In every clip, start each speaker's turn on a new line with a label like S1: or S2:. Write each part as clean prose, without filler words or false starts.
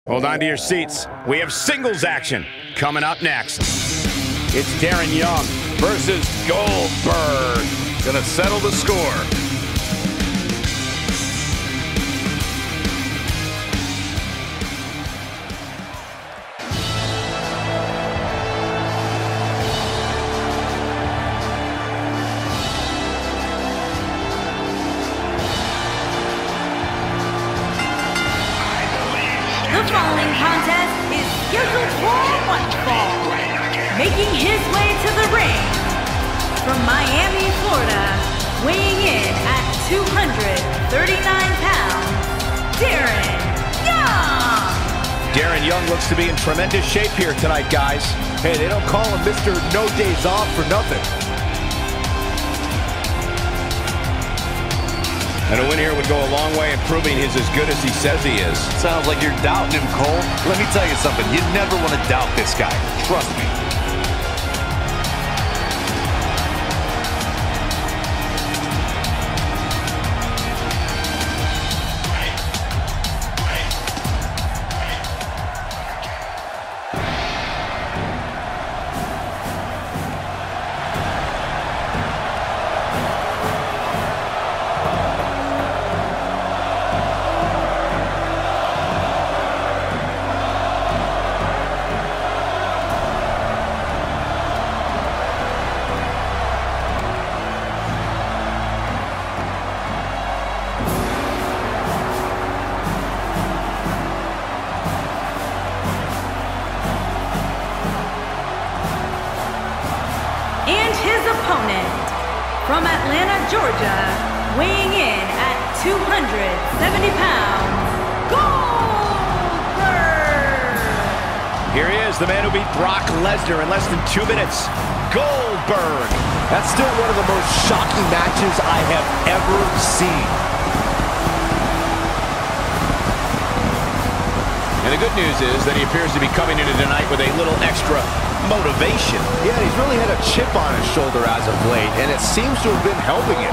S1: Hold on to your seats. We have singles action coming up next. It's Darren Young versus Goldberg.
S2: Gonna settle the score.
S3: The following contest is scheduled for one fall. Making his way to the ring from Miami, Florida, weighing in at 239 pounds, Darren Young.
S1: Darren Young looks to be in tremendous shape here tonight, guys.
S4: Hey, they don't call him Mr. No Days Off for nothing.
S1: And a win here would go a long way in proving he's as good as he says he is.
S2: Sounds like you're doubting him, Cole. Let me tell you something. You never want to doubt this guy. Trust me.
S3: Opponent from Atlanta, Georgia, weighing in at 270 pounds, Goldberg.
S1: Here he is, the man who beat Brock Lesnar in less than 2 minutes, Goldberg.
S4: That's still one of the most shocking matches I have ever seen.
S1: And the good news is that he appears to be coming into tonight with a little extra motivation.
S4: Yeah, he's really had a chip on his shoulder as of late, and it seems to have been helping him.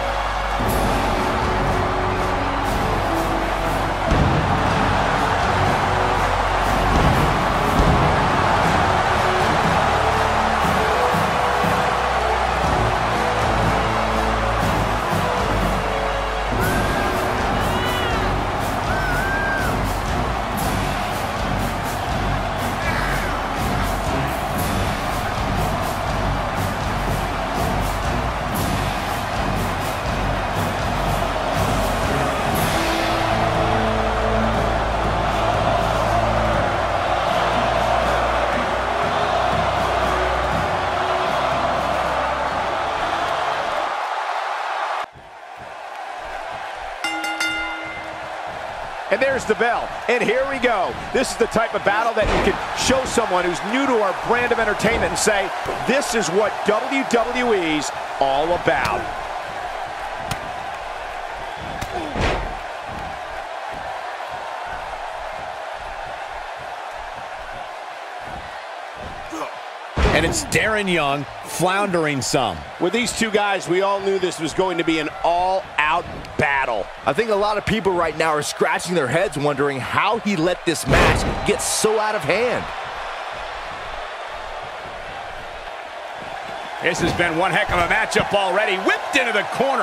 S4: And there's the bell, and here we go. This is the type of battle that you can show someone who's new to our brand of entertainment and say, this is what WWE's all about.
S1: And it's Darren Young floundering some.
S4: With these two guys, we all knew this was going to be an all-out battle. I think a lot of people right now are scratching their heads wondering how he let this match get so out of hand.
S1: This has been one heck of a matchup already. Whipped into the corner.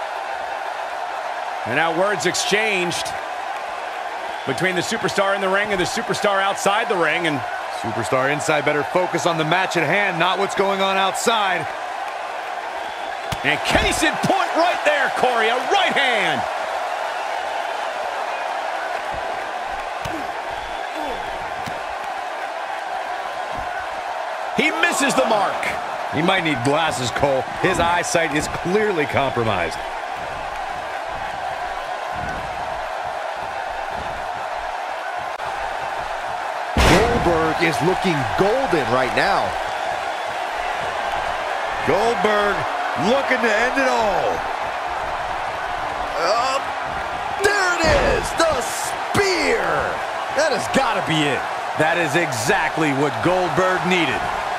S1: And now words exchanged between the superstar in the ring and the superstar outside the ring. And
S2: Superstar inside better focus on the match at hand, not what's going on outside.
S1: And case in point right there, Corey, a right hand. He misses the mark.
S2: He might need glasses, Cole. His eyesight is clearly compromised.
S4: Goldberg is looking golden right now.
S2: Goldberg looking to end it all.
S4: There it is, the spear. That has got to be it.
S2: That is exactly what Goldberg needed.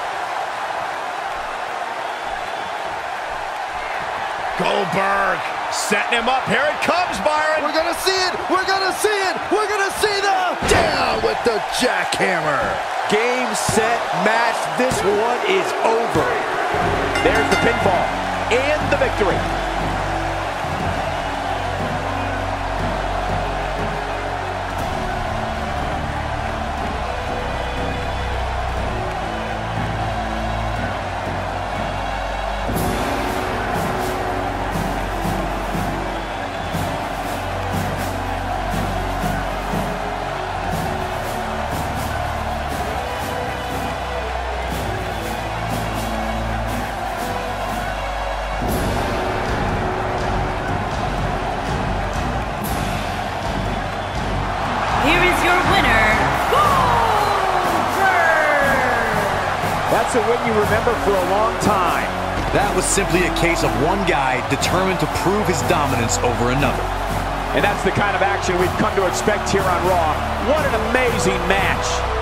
S1: Goldberg setting him up. Here it comes, Byron.
S4: We're going to see it. We're going to see it. We're going to see the down
S2: the jackhammer. Game, set, match. This one is over.
S4: There's the pinfall and the victory. That's a win you remember for a long time.
S2: That was simply a case of one guy determined to prove his dominance over another.
S4: And that's the kind of action we've come to expect here on Raw. What an amazing match.